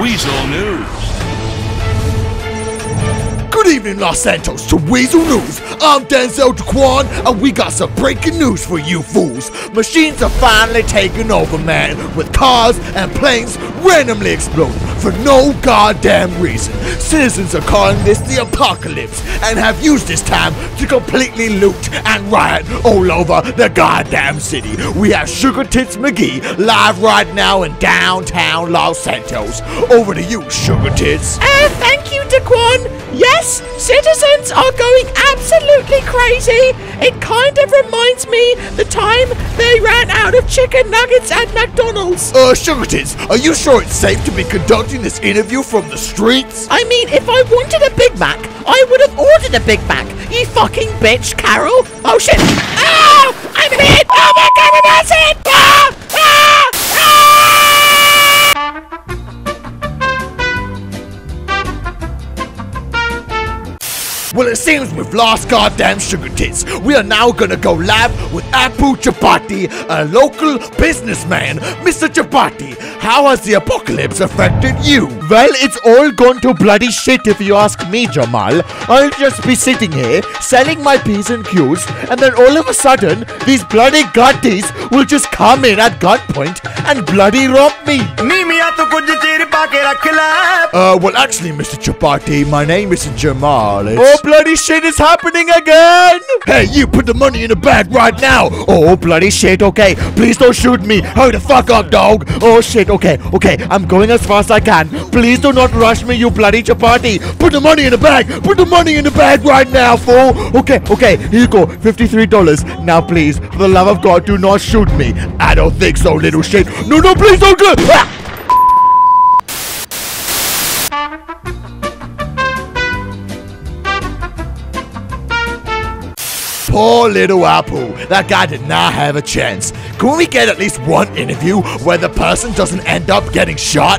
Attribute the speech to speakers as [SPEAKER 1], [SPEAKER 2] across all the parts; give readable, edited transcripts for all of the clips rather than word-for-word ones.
[SPEAKER 1] Weasel News.
[SPEAKER 2] Good evening, Los Santos, to Weasel News. I'm Denzel Jaquan, and we got some breaking news for you fools. Machines are finally taking over, man, with cars and planes randomly exploding for no goddamn reason. Citizens are calling this the apocalypse and have used this time to completely loot and riot all over the goddamn city. We have Sugar Tits McGee live right now in downtown Los Santos. Over to you, Sugar Tits.
[SPEAKER 3] Thank you, Daquan. Yes, citizens are going absolutely crazy. It kind of reminds me the time they ran out of chicken nuggets at McDonald's.
[SPEAKER 2] Sugar Tits, are you sure it's safe to be conducting this interview from the streets?
[SPEAKER 3] I mean, if I wanted a Big Mac, I would have ordered a Big Mac. You fucking bitch, Carol. Oh shit. Ow! I'm hit! Oh my god, I'm hit! Ah! Ah!
[SPEAKER 2] Well, it seems we've lost goddamn Sugar Tits. We are now gonna go live with Apu Chapati, a local businessman. Mr. Chapati, how has the apocalypse affected you?
[SPEAKER 4] Well, it's all gone to bloody shit if you ask me, Jamal. I'll just be sitting here, selling my P's and Q's, and then all of a sudden, these bloody gutties will just come in at gunpoint and bloody rob me.
[SPEAKER 2] Well, actually, Mr. Chapati, my name isn't Jamal.
[SPEAKER 4] Oh, bloody shit is happening again!
[SPEAKER 2] Hey, you put the money in the bag right now!
[SPEAKER 4] Oh, bloody shit, okay. Please don't shoot me.
[SPEAKER 2] Hurry the fuck up, dog!
[SPEAKER 4] Oh, shit, okay. I'm going as fast as I can. Please do not rush me, you bloody Chapati.
[SPEAKER 2] Put the money in the bag! Put the money in the bag right now, fool!
[SPEAKER 4] Okay, here you go. $53. Now, please, for the love of God, do not shoot me.
[SPEAKER 2] I don't think so, little shit. No, please don't go! Ah! Poor little Apple. That guy did not have a chance. Can we get at least one interview where the person doesn't end up getting shot?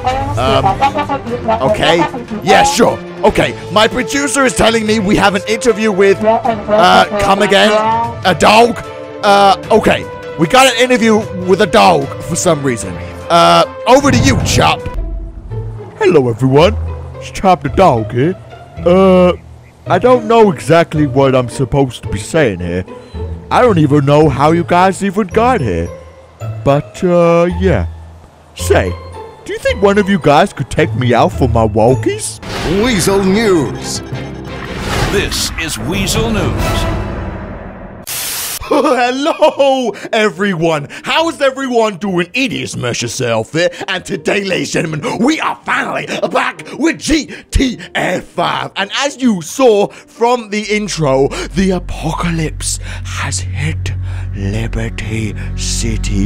[SPEAKER 2] Okay. Yeah, sure. Okay, my producer is telling me we have an interview with, come again? A dog? Okay. We got an interview with a dog for some reason. Over to you, Chop.
[SPEAKER 4] Hello, everyone. It's Chop the dog here. I don't know exactly what I'm supposed to be saying here. I don't even know how you guys even got here. But, yeah. Say, do you think one of you guys could take me out for my walkies?
[SPEAKER 1] Weasel News. This is Weasel News.
[SPEAKER 2] Hello, everyone. How's everyone doing? It is Mercer here, and today, ladies and gentlemen, we are finally back with GTA 5. And as you saw from the intro, the apocalypse has hit Liberty City.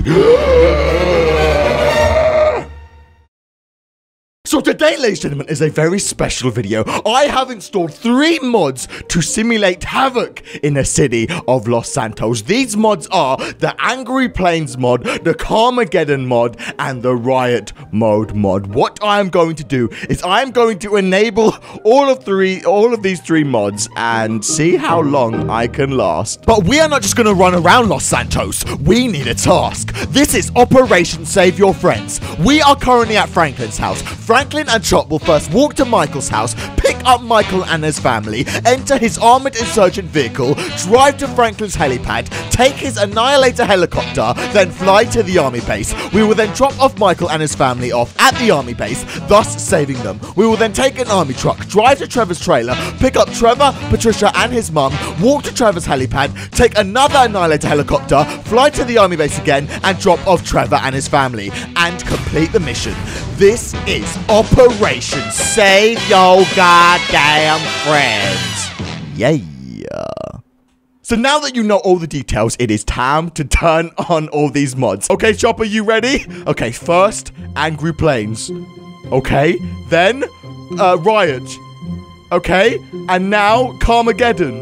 [SPEAKER 2] So today, ladies and gentlemen, is a very special video. I have installed 3 mods to simulate havoc in the city of Los Santos. These mods are the Angry Planes mod, the Carmageddon mod, and the Riot Mode mod. What I am going to do is I am going to enable all of these 3 mods and see how long I can last. But we are not just going to run around Los Santos. We need a task. This is Operation Save Your Friends. We are currently at Franklin's house. Franklin and Chop will first walk to Michael's house, pick up Michael and his family, enter his armored insurgent vehicle, drive to Franklin's helipad, take his Annihilator helicopter, then fly to the army base. We will then drop off Michael and his family off at the army base, thus saving them. We will then take an army truck, drive to Trevor's trailer, pick up Trevor, Patricia and his mum, walk to Trevor's helipad, take another Annihilator helicopter, fly to the army base again, and drop off Trevor and his family, and complete the mission. This is Operation Save Your Goddamn Friends. Yeah. So now that you know all the details, it is time to turn on all these mods. Okay, Chopper, you ready? Okay, first, Angry Planes. Okay, then, Riot. Okay, and now, Carmageddon.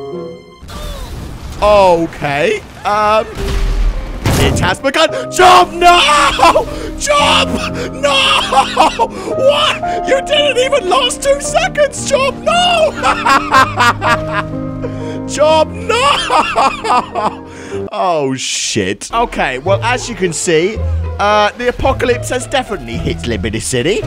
[SPEAKER 2] Okay, it has begun. Chop, no! Chop, no! What? You didn't even last 2 seconds, Chop, no! Chop, no! Oh, shit. Okay, well, as you can see, The apocalypse has definitely hit Liberty City.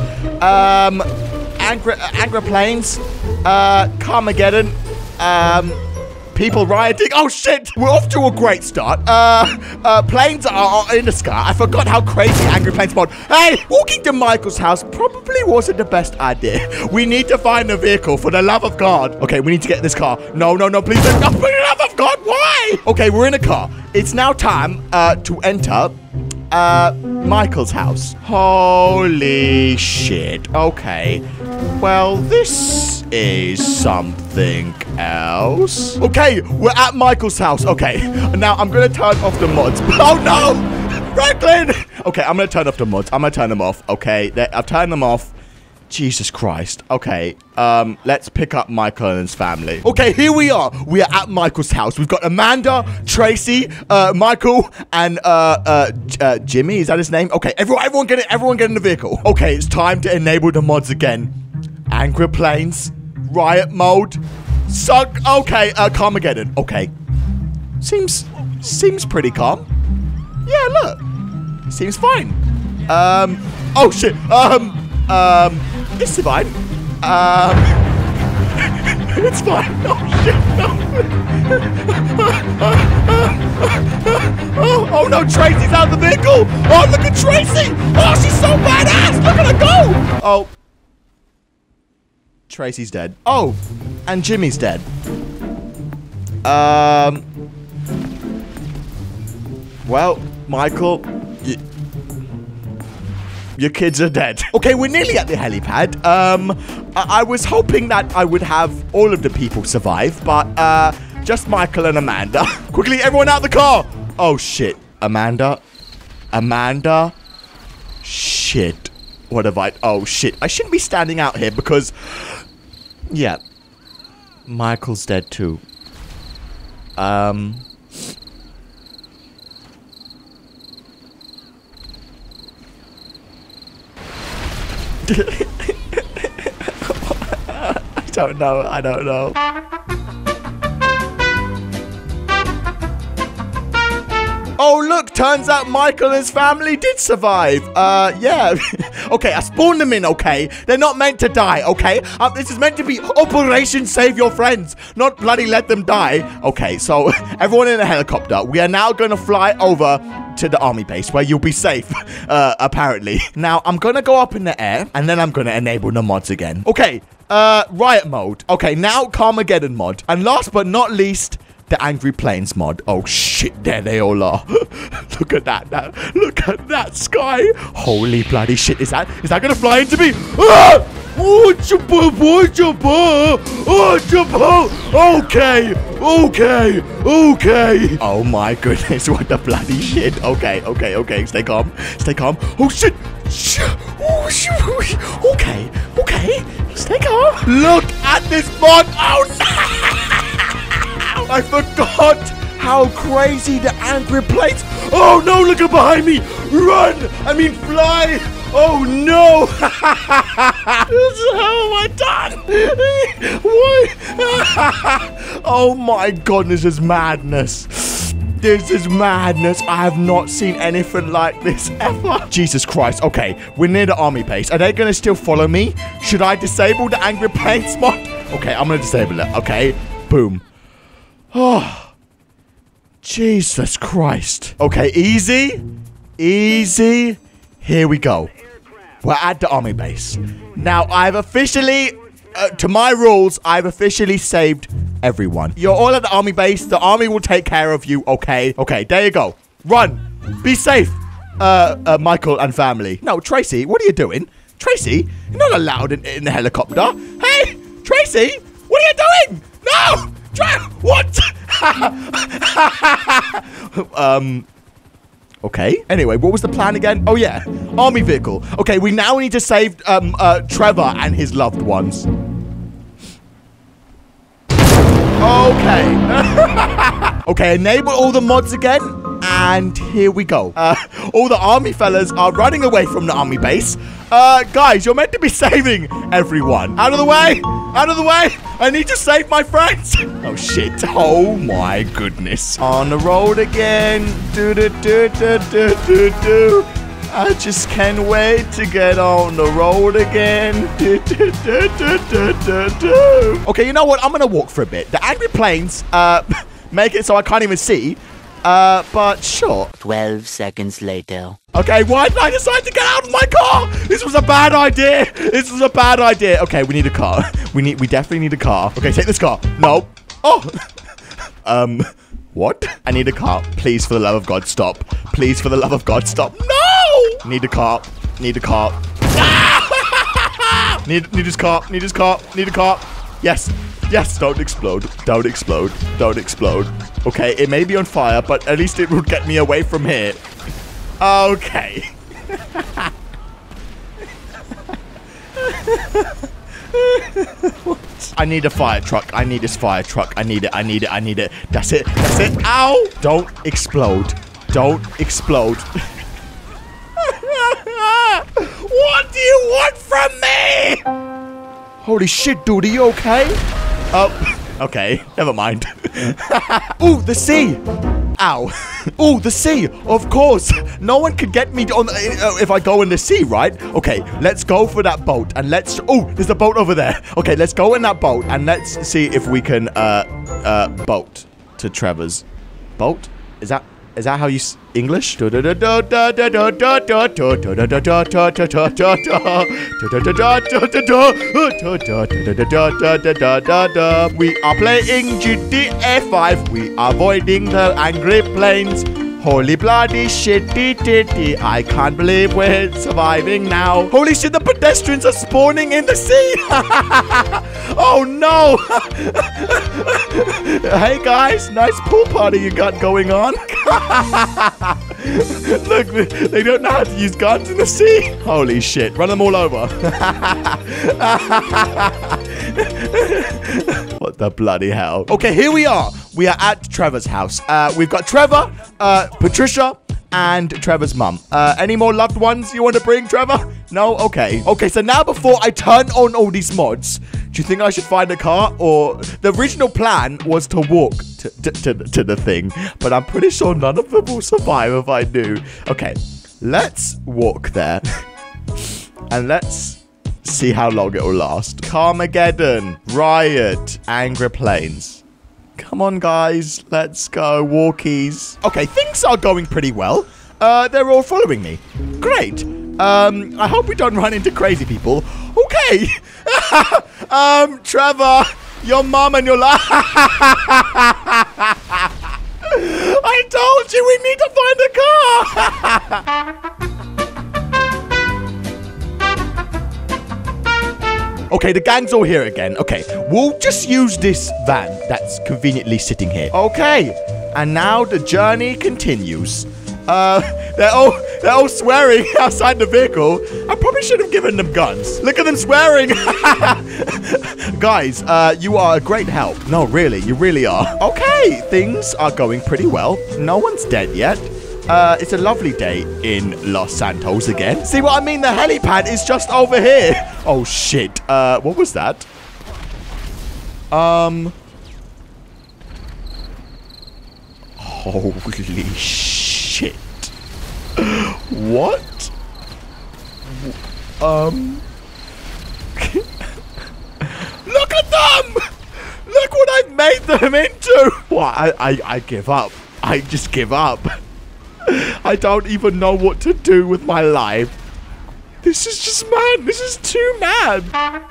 [SPEAKER 2] Angry Plains. Carmageddon. People rioting. Oh, shit. We're off to a great start. Planes are in the sky. I forgot how crazy Angry Planes mod. Hey, walking to Michael's house probably wasn't the best idea. We need to find a vehicle for the love of God. Okay, we need to get in this car. No, please don't. For the love of God, why? Okay, we're in a car. It's now time to enter Michael's house. Holy shit. Okay. Well, this is something else. Okay, we're at Michael's house. Okay, now I'm gonna turn off the mods. Oh no! Franklin! Okay, I'm gonna turn off the mods. I'm gonna turn them off. Okay, I've turned them off. Jesus Christ. Okay, let's pick up Michael and his family. Okay, here we are. We are at Michael's house. We've got Amanda, Tracy, Michael, and Jimmy. Is that his name? Okay, everyone get in the vehicle. Okay, it's time to enable the mods again. Angry Planes, riot mode, suck. Okay, Carmageddon. Okay, seems pretty calm. Yeah, look, seems fine. Oh shit. It's fine. It's fine. Oh shit. No. Oh no, Tracy's out of the vehicle. Oh, look at Tracy. Oh, she's so badass. Look at her go. Oh. Tracy's dead. Oh, and Jimmy's dead. Well, Michael, your kids are dead. Okay, we're nearly at the helipad. I was hoping that I would have all of the people survive, but just Michael and Amanda. Quickly, everyone out the car. Oh shit, Amanda. Shit. What have I? Oh shit, I shouldn't be standing out here because, yeah, Michael's dead too. I don't know. Oh, look, turns out Michael and his family did survive. Yeah. Okay, I spawned them in, okay? They're not meant to die, okay? This is meant to be Operation Save Your Friends, not bloody let them die. Okay, so everyone in a helicopter. We are now going to fly over to the army base where you'll be safe, apparently. Now, I'm going to go up in the air, and then I'm going to enable the mods again. Okay, riot mode. Okay, now Carmageddon mod. And last but not least, the Angry Planes mod. Oh shit, there they all are. Look at that. Look at that sky. Holy bloody shit. Is that gonna fly into me? Ah! Oh, okay. Oh my goodness, what the bloody shit. Okay. Stay calm. Oh shit. Okay. Stay calm. Look at this mod. Oh no. I forgot how crazy the Angry Planes. Oh no, look at behind me. Run. I mean fly. Oh no. How am I done? What? Oh my god, this is madness. This is madness. I have not seen anything like this ever. Jesus Christ. Okay, we're near the army base. Are they going to still follow me? Should I disable the Angry Planes mod? Okay, I'm going to disable it. Okay, boom. Oh, Jesus Christ. Okay, easy. Here we go. We're at the army base. Now, I've officially, to my rules, I've officially saved everyone. You're all at the army base. The army will take care of you, okay? Okay, there you go. Run. Be safe, Michael and family. No, Tracy, what are you doing? Tracy, you're not allowed in the helicopter. Hey, Tracy, what are you doing? No! What? Okay. Anyway, what was the plan again? Oh, yeah. Army vehicle. Okay, we now need to save Trevor and his loved ones. Okay. Okay, enable all the mods again. And here we go. All the army fellas are running away from the army base. Guys, you're meant to be saving everyone. Out of the way. Out of the way. I need to save my friends. Oh, shit. Oh, my goodness. On the road again. I just can't wait to get on the road again. Okay, you know what? I'm gonna walk for a bit. The angry planes make it so I can't even see. But sure.
[SPEAKER 5] 12 seconds later.
[SPEAKER 2] Okay, why did I decide to get out of my car? This was a bad idea. This was a bad idea. Okay, we need a car. We definitely need a car. Okay, take this car. No. Oh. What? I need a car. Please, for the love of God, stop. Please, for the love of God, stop. No! Need a car. Need a car. Need this car. Need this car. Need a car. Yes. Yes, don't explode. Don't explode. Don't explode. Okay, it may be on fire, but at least it would get me away from here. Okay. I need a fire truck. I need this fire truck. I need it. I need it. I need it. That's it. That's it. Ow! Don't explode. Don't explode. What do you want from me? Holy shit, dude. Are you okay? Oh, okay. Never mind. Ooh, the sea. Ow. Ooh, the sea. Of course. No one can get me on if I go in the sea, right? Okay, let's go for that boat and let's... Oh, there's a boat over there. Okay, let's go in that boat and let's see if we can boat to Trevors. Boat? Is that how you English? We are playing GTA 5. We are avoiding the angry planes. Holy bloody shitty titty. I can't believe we're surviving now. Holy shit, the pedestrians are spawning in the sea. Oh no. Hey guys, nice pool party you got going on. Look, they don't know how to use guns in the sea. Holy shit, run them all over. What the bloody hell? Okay, here we are. We are at Trevor's house. We've got Trevor, Patricia, and Trevor's mum. Any more loved ones you want to bring, Trevor? No? Okay. Okay, so now before I turn on all these mods, do you think I should find a car? Or the original plan was to walk to the thing, but I'm pretty sure none of them will survive if I do. Okay, let's walk there. And let's see how long it will last. Carmageddon, Riot, Angry Planes. Come on, guys. Let's go. Walkies. Okay, things are going pretty well. They're all following me. Great. I hope we don't run into crazy people. Okay. Trevor, your mom and your I told you we need to find a car. Okay, the gang's all here again. Okay, we'll just use this van that's conveniently sitting here. Okay, and now the journey continues. They're all swearing outside the vehicle. I probably should have given them guns. Look at them swearing. Guys, you are a great help. No, really, you really are. Okay, things are going pretty well. No one's dead yet. It's a lovely day in Los Santos again. See what I mean? The helipad is just over here. Oh, shit. What was that? Holy shit. What? Look at them! Look what I've made them into! What? I give up. I just give up. I don't even know what to do with my life. This is just mad. This is too mad.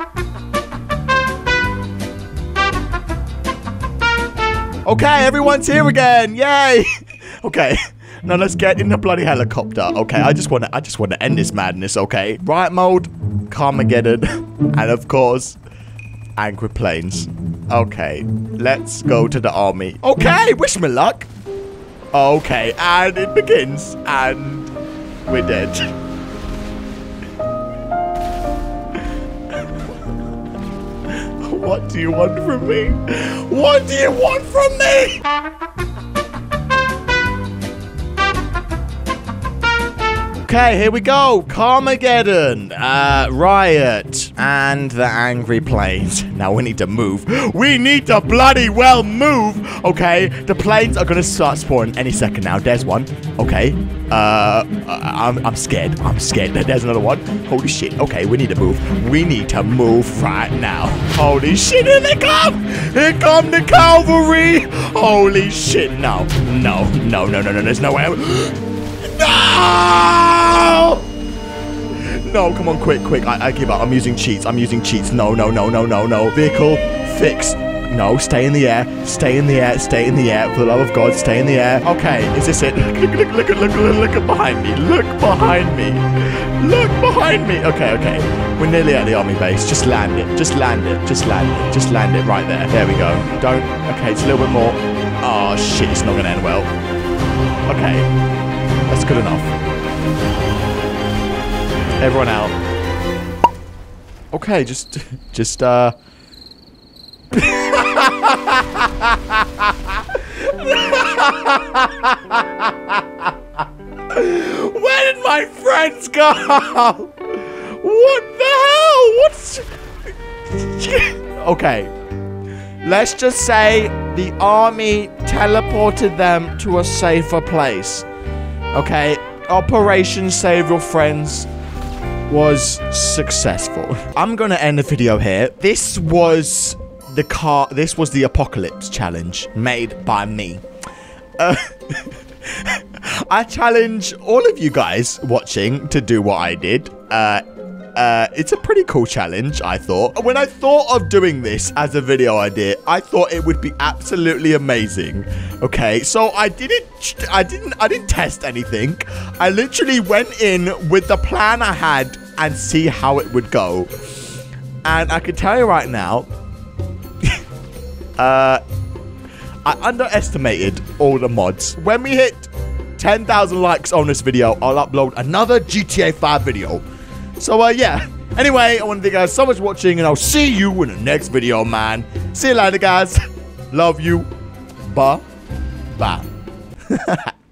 [SPEAKER 2] Okay, everyone's here again. Yay. Okay. Now let's get in the bloody helicopter. Okay, I just want to end this madness, okay? Riot mode, Carmageddon, and of course, Angry Planes. Okay, let's go to the army. Okay, wish me luck. Okay, and it begins, and we're dead. What do you want from me? What do you want from me? Okay, here we go. Carmageddon, Riot, and the Angry Planes. Now we need to move. We need to bloody well move. Okay, the planes are gonna start spawning any second now. There's one. Okay. I'm scared. I'm scared. There's another one. Holy shit. Okay, we need to move. We need to move right now. Holy shit, here they come! Here come the cavalry! Holy shit, no. No, no, no, no, no, there's no way. No! No, come on, quick. I give up. I'm using cheats. No, no, no, no, no, no. Vehicle, fix. No, stay in the air. Stay in the air. Stay in the air. For the love of God, stay in the air. Okay, is this it? Look behind me. Look behind me. Look behind me. Okay. We're nearly at the army base. Just land it. Just land it right there. There we go. Don't. Okay, it's a little bit more. Oh, shit. It's not going to end well. Okay. That's good enough. Everyone out. Okay, just Where did my friends go? What the hell? What's... Okay. Let's just say the army teleported them to a safer place. Okay. Operation Save Your Friends was successful. I'm gonna end the video here. This was the Apocalypse challenge made by me. I challenge all of you guys watching to do what I did. It's a pretty cool challenge, I thought. When I thought of doing this as a video idea, I thought it would be absolutely amazing. Okay, so I didn't test anything. I literally went in with the plan I had and see how it would go. And I can tell you right now, I underestimated all the mods. When we hit 10,000 likes on this video, I'll upload another GTA 5 video. So, yeah. Anyway, I want to thank you guys so much for watching, and I'll see you in the next video, man. See you later, guys. Love you. Bye. Bye.